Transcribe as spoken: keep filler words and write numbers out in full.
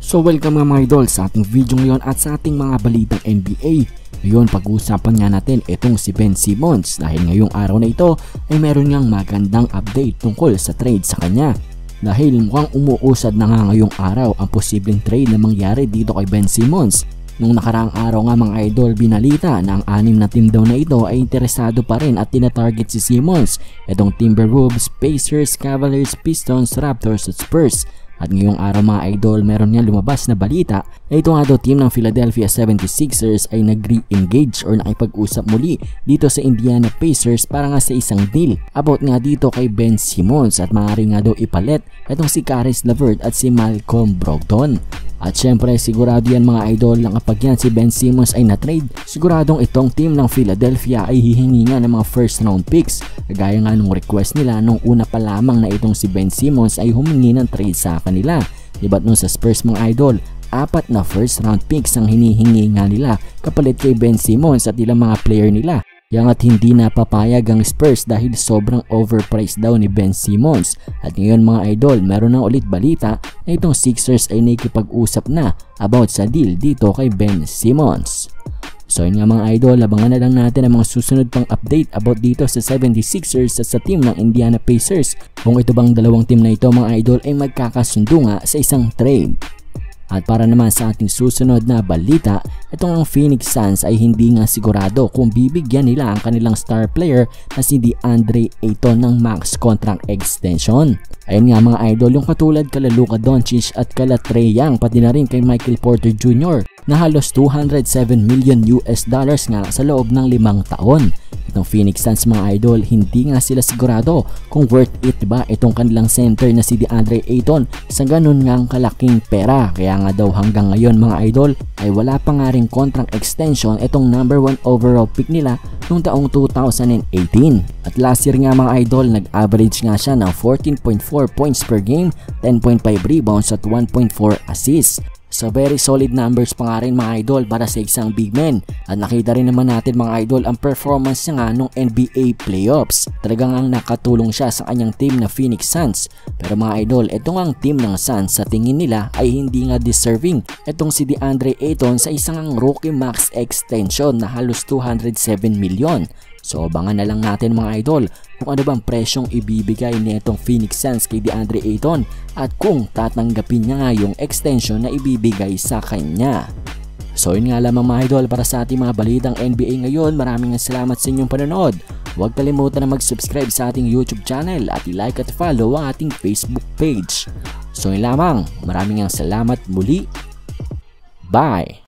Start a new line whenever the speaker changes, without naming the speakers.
So welcome mga idol sa ating video ngayon at sa ating mga balitang N B A. Ngayon pag-uusapan nga natin itong si Ben Simmons dahil ngayong araw na ito ay meron ngang magandang update tungkol sa trade sa kanya. Dahil mukhang umuusad na nga ngayong araw ang posibleng trade na mangyari dito kay Ben Simmons. Nung nakaraang araw nga mga idol, binalita na ang anim na team daw na ito ay interesado pa rin at tina-target si Simmons. Itong Timberwolves, Pacers, Cavaliers, Pistons, Raptors at Spurs. At ngayong araw mga idol, meron nga lumabas na balita na ito nga daw team ng Philadelphia seventy-sixers ay nag-re-engage or nakipag-usap muli dito sa Indiana Pacers para nga sa isang deal about nga dito kay Ben Simmons at maaari nga daw ipalit itong si Caris LeVert at si Malcolm Brogdon. At syempre sigurado yan mga idol na kapag yan si Ben Simmons ay na-trade, siguradong itong team ng Philadelphia ay hihingi nga ng mga first round picks. Gaya nga nung request nila nung una pa lamang na itong si Ben Simmons ay humingi ng trade sa kanila. Diba't nung sa Spurs mga idol, apat na first round picks ang hinihingi nga nila kapalit kay Ben Simmons at ilang mga player nila. Yang at hindi napapayag ang Spurs dahil sobrang overpriced daw ni Ben Simmons. At ngayon mga idol, meron na ulit balita na itong Sixers ay nakikipag-usap na about sa deal dito kay Ben Simmons. So yun nga mga idol, abangan na lang natin ang mga susunod pang update about dito sa seventy-sixers at sa team ng Indiana Pacers. Kung ito bang dalawang team na ito mga idol ay magkakasundo nga sa isang trade. At para naman sa ating susunod na balita, itong ang Phoenix Suns ay hindi nga sigurado kung bibigyan nila ang kanilang star player na si DeAndre Ayton ng max contract extension. Ayun nga mga idol, yung katulad kala Luka Doncic at kala Trae Young pati na rin kay Michael Porter Junior na halos two hundred seven million U S dollars nga sa loob ng limang taon. Itong Phoenix Suns mga idol, hindi nga sila sigurado kung worth it ba itong kanilang center na si DeAndre Ayton sa ganun ngang kalaking pera. Kaya nga daw hanggang ngayon mga idol ay wala pa nga rin contract extension itong number one overall pick nila noong taong two thousand eighteen. At last year nga mga idol, nag-average nga siya ng fourteen point four points per game, ten point five rebounds at one point four assists. So very solid numbers pa nga rin mga idol para sa isang big man. At nakita rin naman natin mga idol ang performance niya nga nung N B A playoffs. Talagang ang nakatulong siya sa kanyang team na Phoenix Suns. Pero mga idol, itong ang team ng Suns sa tingin nila ay hindi nga deserving itong si DeAndre Ayton sa isang rookie max extension na halos two hundred seven million. So abangan na lang natin mga idol kung ano bang presyong ibibigay nitong Phoenix Suns kay DeAndre Ayton at kung tatanggapin niya nga yung extension na ibibigay sa kanya. So yun nga lamang mga idol para sa ating mga balitang N B A ngayon. Maraming salamat sa inyong panonood. Huwag kalimutan na mag-subscribe sa ating YouTube channel at i-like at follow ang ating Facebook page. So yun lamang, maraming salamat muli. Bye!